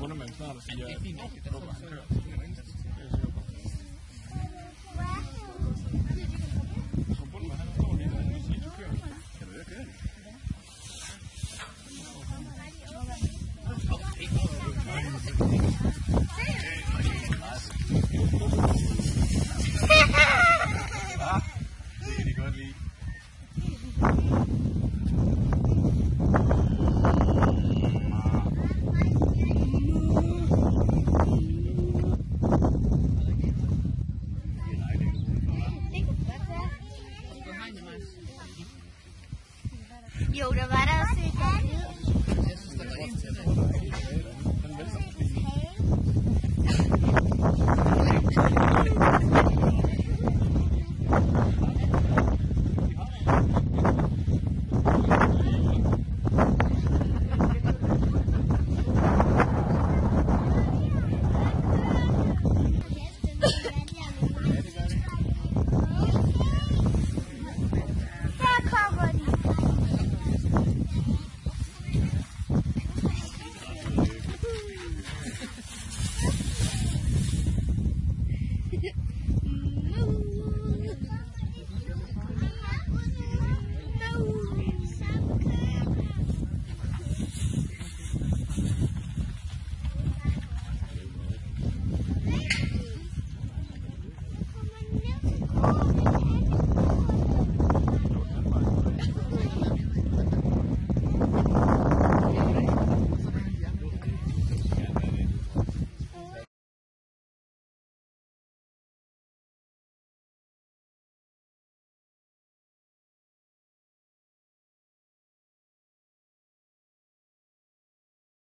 kundemand snart og siger, at lukker han kører. Det er jeg sikker på. Jeg tror bunden, han står lige der, og siger, at du kører. Kan du ikke køre det? Det kan de godt lide. Jo, der var der også et andet. Jeg synes, der var en til at få dig. Den vælter måske. Oh.